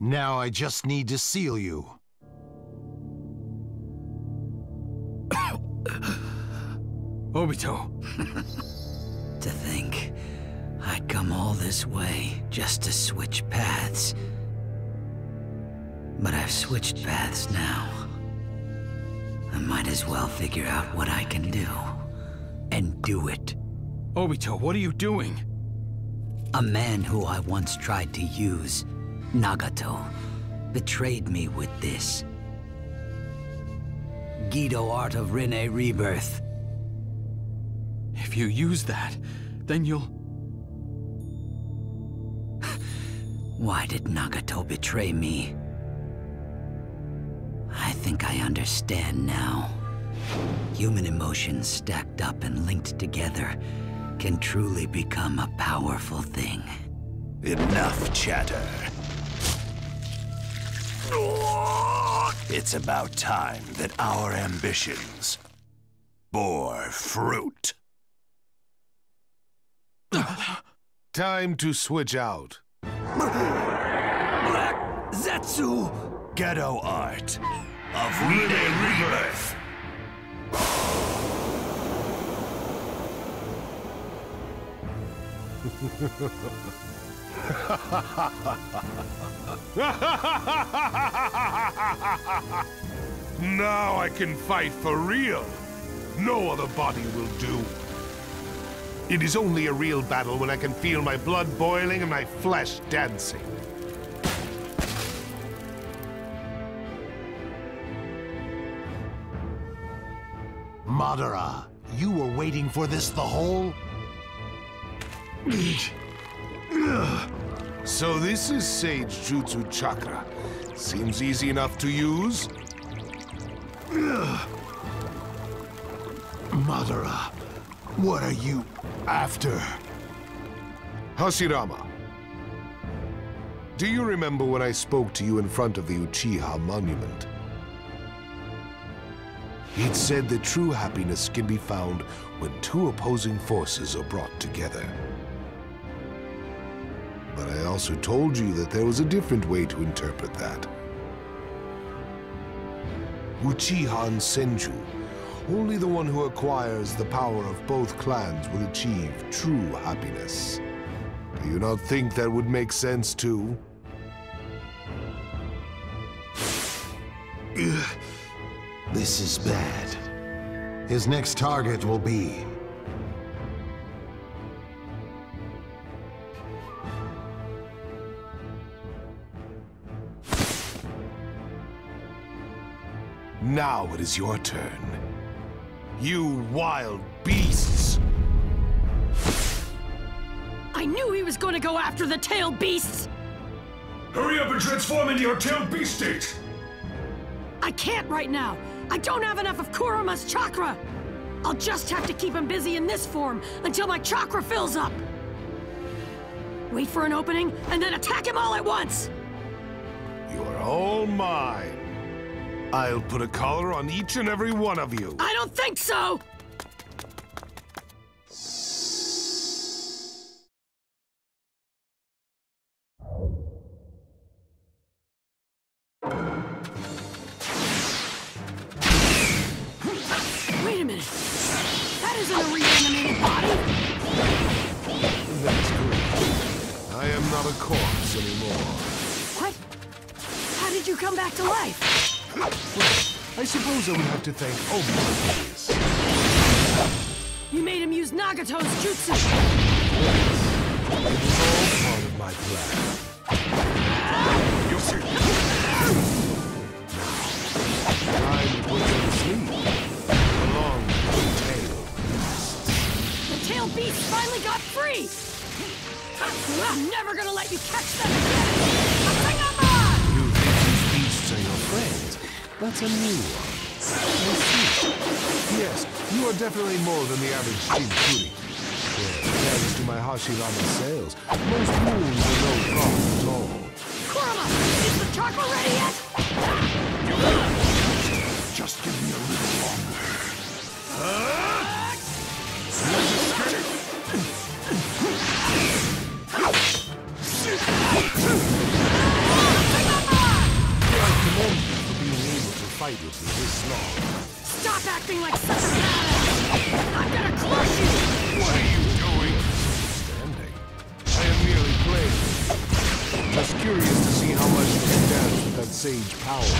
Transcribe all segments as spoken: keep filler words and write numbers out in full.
Now I just need to seal you. Obito. To think, I'd come all this way just to switch paths. But I've switched paths now. I might as well figure out what I can do. And do it. Obito, what are you doing? A man who I once tried to use, Nagato, betrayed me with this. Gedo Art of Rinne Rebirth. If you use that, then you'll... Why did Nagato betray me? I think I understand now. Human emotions stacked up and linked together can truly become a powerful thing. Enough chatter. It's about time that our ambitions bore fruit. Time to switch out. Black Zetsu! Gedo Art of Rinne Rebirth. Now I can fight for real. No other body will do. It is only a real battle when I can feel my blood boiling and my flesh dancing. Madara, you were waiting for this the whole... So this is Sage Jutsu Chakra. Seems easy enough to use. Madara, what are you after? Hashirama, do you remember when I spoke to you in front of the Uchiha Monument? He'd said that true happiness can be found when two opposing forces are brought together. But I also told you that there was a different way to interpret that. Uchiha and Senju, only the one who acquires the power of both clans will achieve true happiness. Do you not think that would make sense too? Ugh. This is bad. His next target will be... Now it is your turn. You wild beasts! I knew he was going to go after the tailed beasts! Hurry up and transform into your tailed beast state! I can't right now! I don't have enough of Kuruma's chakra! I'll just have to keep him busy in this form until my chakra fills up! Wait for an opening, and then attack him all at once! You're all mine. I'll put a collar on each and every one of you. I don't think so! Wait a minute. That isn't a reanimated body. That's correct. I am not a corpse anymore. What? How did you come back to life? Well, I suppose I would have to thank Obito for this. You made him use Nagato's jutsu. It was all part of my plan. You see? Time to put you to sleep. Along with the tail. The tailed beast finally got free! I'm never gonna let you catch them again! You think these beasts are your friends? That's a new one. I see. Yes, you are definitely more than the average Shinkuri. Well, thanks to my Hashirama sales, most wounds are no problem at all. Kurama, is the chakra ready yet? Just give me a little longer. Take acting like such a badass! I'm gonna crush you! What are you doing? Standing. I am merely playing. Just curious to see how much you can dance with that sage power.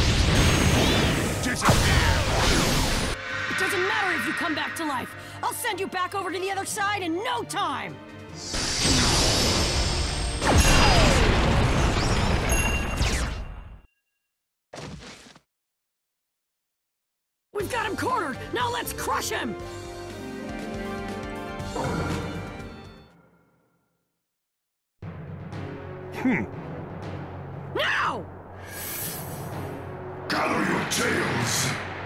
Disappear! It doesn't matter if you come back to life. I'll send you back over to the other side in no time! We've got him cornered! Now let's crush him! Hmm. Now! Gather your tails!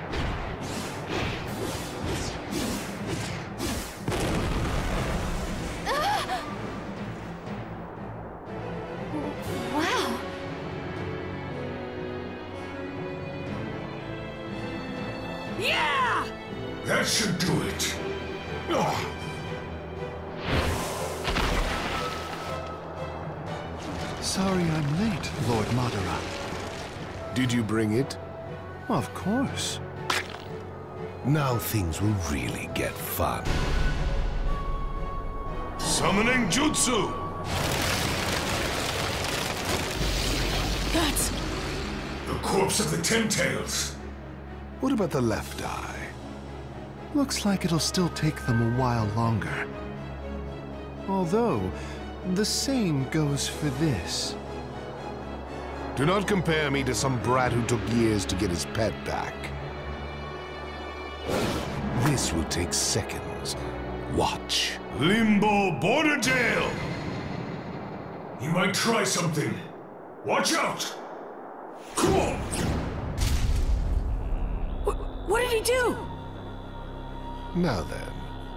Wow. Yeah! That should do it. Ah. Sorry I'm late, Lord Madara. Did you bring it? Of course. Now things will really get fun. Summoning Jutsu! That's... The corpse of the Ten Tails. What about the left eye? Looks like it'll still take them a while longer. Although, the same goes for this. Do not compare me to some brat who took years to get his pet back. This will take seconds. Watch. Limbo Border Jail! He might try something. Watch out! Come on! What, what did he do? Now then.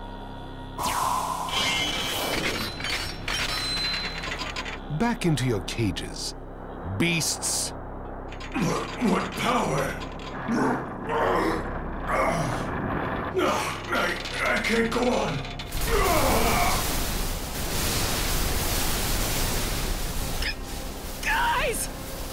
Back into your cages, beasts. What power? I, I can't go on. Guys!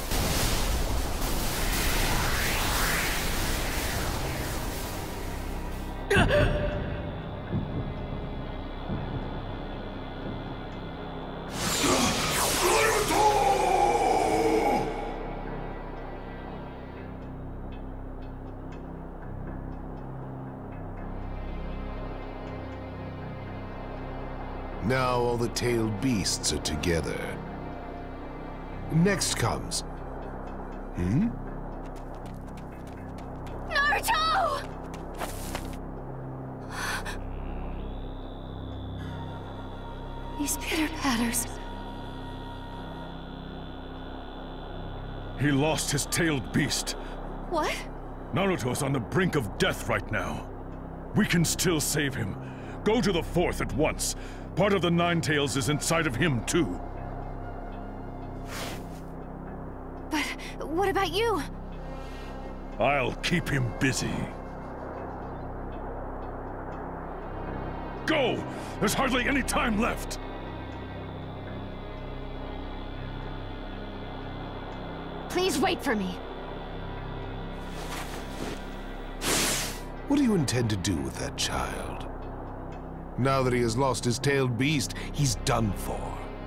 Now all the tailed beasts are together. Next comes... Hmm? Naruto! These pitter-patters. He lost his tailed beast. What? Naruto's on the brink of death right now. We can still save him. Go to the fourth at once. Part of the Nine Tails is inside of him, too. But what about you? I'll keep him busy. Go! There's hardly any time left! Please wait for me. What do you intend to do with that child? Now that he has lost his tailed beast, he's done for.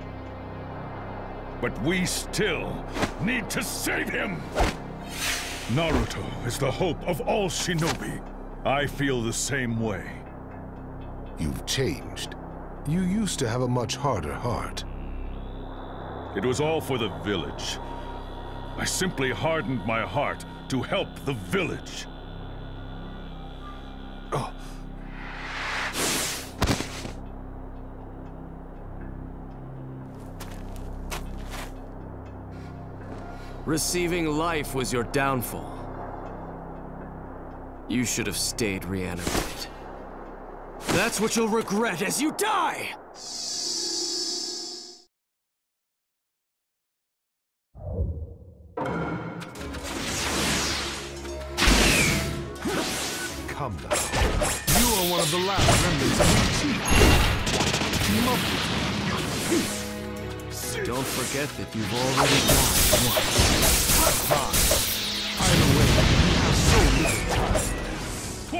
But we still need to save him! Naruto is the hope of all shinobi. I feel the same way. You've changed. You used to have a much harder heart. It was all for the village. I simply hardened my heart to help the village. Oh. Receiving life was your downfall. You should have stayed reanimated. That's what you'll regret as you die! Come now. You are one of the last remnants of your chief. Team up with me. Don't forget that you've already died once. Time. Either way, you have so little time.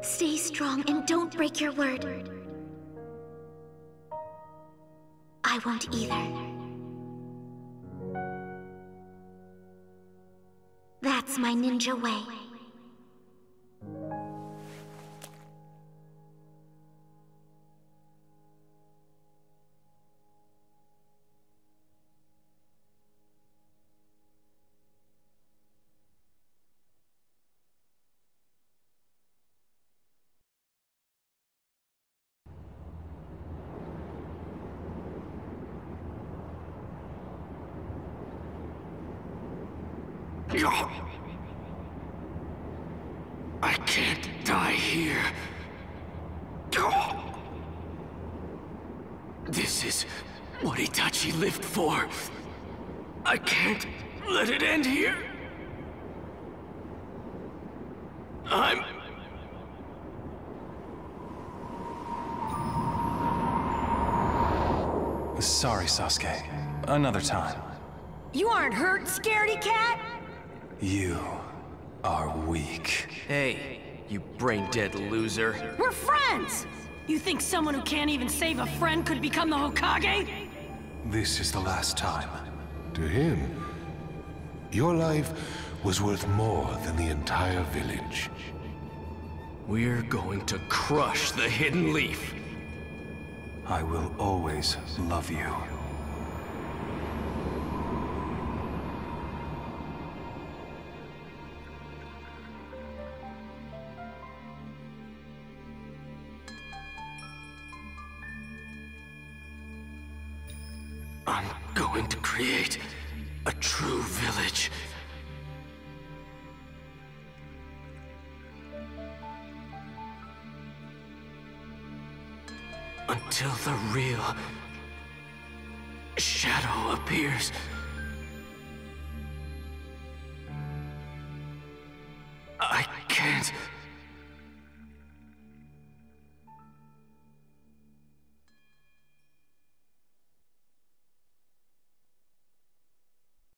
Stay strong and don't break your word. I won't either. That's my ninja way. I can't die here. This is what Itachi lived for. I can't let it end here. I'm... Sorry, Sasuke. Another time. You aren't hurt, scaredy cat? You are weak. Hey, you brain-dead loser. We're friends! You think someone who can't even save a friend could become the Hokage? This is the last time. To him, your life was worth more than the entire village. We're going to crush the Hidden Leaf. I will always love you. I'm going to create a true village. Until the real Shadow appears.